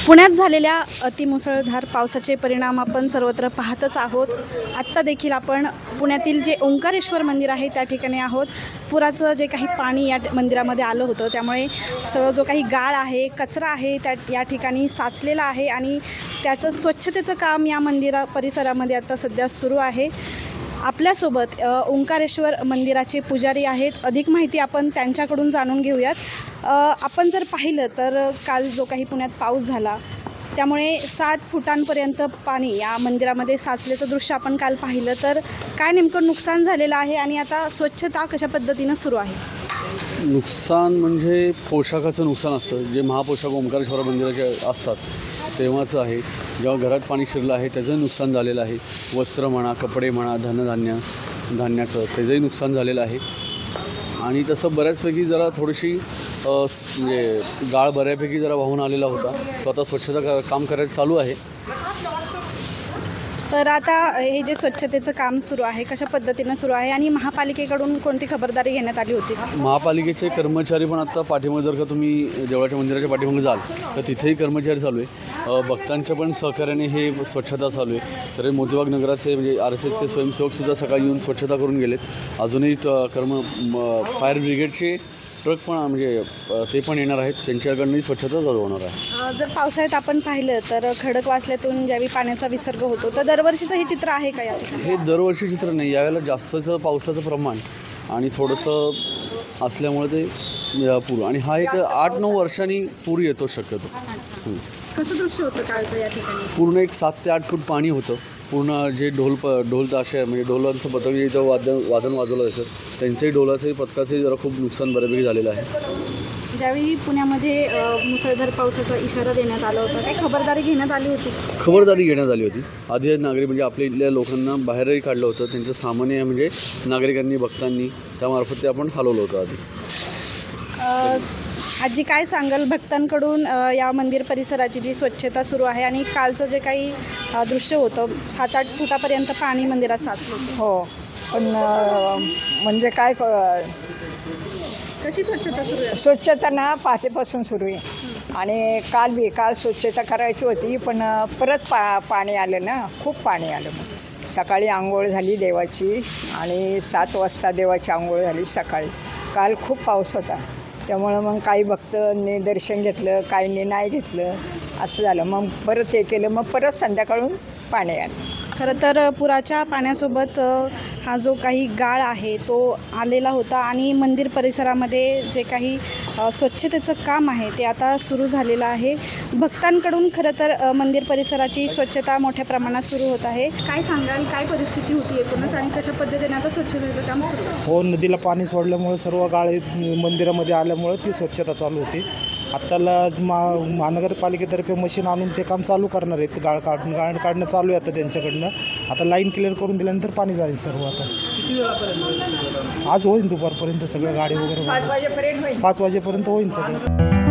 पुण्यात झालेल्या अतिमुसळधार पावसाचे परिणाम आपण सर्वत्र पाहतच आहोत। आत्ता देखील आपण पुण्यातील जे ओंकारेश्वर मंदिर आहे त्या ठिकाणी आहोत। पुराचं जे काही पाणी या मंदिरामध्ये आलं होतं त्यामुळे सर्व जो काही गाळ आहे, कचरा आहे त्या या ठिकाणी साचलेला आहे आणि त्याचं स्वच्छतेचं काम या परिसरामध्ये आता सध्या सुरू आहे। आपल्यासोबत ओंकारेश्वर मंदिराचे पुजारी आहेत। अधिक माहिती आपण त्यांच्याकडून जाणून घेऊयात। आपण जर पाहिलं तर काल जो काही पुण्यात पाऊस झाला त्यामुळे 7 फुटांपर्यंत पाणी या मंदिरामध्ये साचल्याचं दृश्य आपण काल पाहिलं। तर काय नेमकं नुकसान झालेलं आहे आणि आता स्वच्छता कशा पद्धतीनं सुरू आहे? नुकसान म्हणजे पोशाखाचं नुकसान असतं, जे महापोशाख ओंकारेश्वर मंदिराचे असतात तेव्हाचं आहे। जेव्हा घरात पाणी शिरलं आहे त्याचंही नुकसान झालेलं आहे। वस्त्र म्हणा, कपडे म्हणा, धान्याचं त्याचंही नुकसान झालेलं आहे। आणि तसं बऱ्याचपैकी जरा थोडीशी म्हणजे गाळ बऱ्यापैकी जरा वाहून आलेला होता, तो आता स्वच्छता काम करायचं चालू आहे। तर आता हे जे स्वच्छतेचं काम सुरू आहे कशा पद्धतीनं सुरू आहे आणि महापालिकेकडून कोणती खबरदारी घेण्यात आली होती? महापालिकेचे कर्मचारी पण आता पाठीमागे, जर का तुम्ही देवळाच्या मंदिराच्या पाठीमागे जाल तर तिथेही कर्मचारी चालू आहे। भक्तांच्या पण सहकार्याने हे स्वच्छता चालू आहे। तर मोतीबाग नगराचे म्हणजे RSSचे स्वयंसेवकसुद्धा सकाळी येऊन स्वच्छता करून गेलेत। अजूनही फायर ब्रिगेडचे ट्रक पण म्हणजे ते पण येणार आहेत, त्यांच्याकडनंही स्वच्छता चालू होणार आहे। जर पावसाळ्यात आपण पाहिलं तर खडकवासल्यातून ज्यावेळी पाण्याचा विसर्ग होतो तर दरवर्षीचं हे चित्र आहे का? हे दरवर्षी चित्र नाही, यावेळेला जास्तचं पावसाचं प्रमाण आणि थोडंसं असल्यामुळे ते पूर, आणि हा एक 8-9 वर्षांनी पूर येतो शक्यतो। कसं दृश्य होतं कालचं या ठिकाणी? पूर्ण एक 7 ते 8 फूट पाणी होतं। पूर्ण जे ढोल ताशे म्हणजे ढोलांचं पथक इथं वादन वाजवलं जायचं, त्यांचंही ढोलाचंही पथकाचंही जरा खूप नुकसान बऱ्यापैकी झालेलं आहे। ज्यावेळी पुण्यामध्ये मुसळधार पावसाचा इशारा देण्यात आला होता, काही खबरदारी घेण्यात आली होती? खबरदारी घेण्यात आली होती। आधी नागरिक म्हणजे आपल्या इथल्या लोकांना बाहेरही काढलं होतं, त्यांचं सामान्य म्हणजे नागरिकांनी भक्तांनी त्यामार्फत ते आपण हलवलं होतं आधी। आजी काय सांगाल भक्तांकडून या मंदिर परिसराची जी स्वच्छता सुरू आहे आणि कालचं जे काही दृश्य होतं 7-8 फुटापर्यंत पाणी मंदिरात साचलं होतं? हो, पण म्हणजे काय कशी स्वच्छता सुरू आहे? स्वच्छता ना पहाटेपासून सुरू आहे आणि काल स्वच्छता करायची होती, पण परत पाणी आलं ना, खूप पाणी आलं। मग सकाळी आंघोळ झाली देवाची आणि 7 वाजता देवाची आंघोळ झाली सकाळी। काल खूप पाऊस होता त्यामुळं मग काही भक्तांनी दर्शन घेतलं, काहींनी नाही घेतलं, असं झालं। मग परत हे केलं, मग परत संध्याकाळून पाणी आलं। खरं तर पुराच्या पाण्यासोबत हा जो काही गाळ आहे तो आलेला होता आणि मंदिर परिसरामध्ये जे काही स्वच्छतेचं काम आहे ते आता सुरू झालेलं आहे। भक्तांकडून खरं तर मंदिर परिसराची स्वच्छता मोठ्या प्रमाणात सुरू होत आहे। काय सांगाल, काय परिस्थिती होती एकूणच आणि कशा पद्धतीने आता स्वच्छतेचं काम सुरू आहे? हो, नदीला पाणी सोडल्यामुळे सर्व गाळ मंदिरामध्ये आल्यामुळे ती स्वच्छता चालू होती। आत्ताला महानगरपालिकेतर्फे मशीन आणून ते काम चालू करणार आहेत। गाळ काढणं चालू आहे आता त्यांच्याकडनं। आता लाईन क्लिअर करून दिल्यानंतर पाणी जाईल सर्व। आता किती वेळापर्यंत? आज होईल दुपारपर्यंत सगळं, गाडी वगैरे 5 वाजेपर्यंत होईल। 5 वाजेपर्यंत होईल सगळं।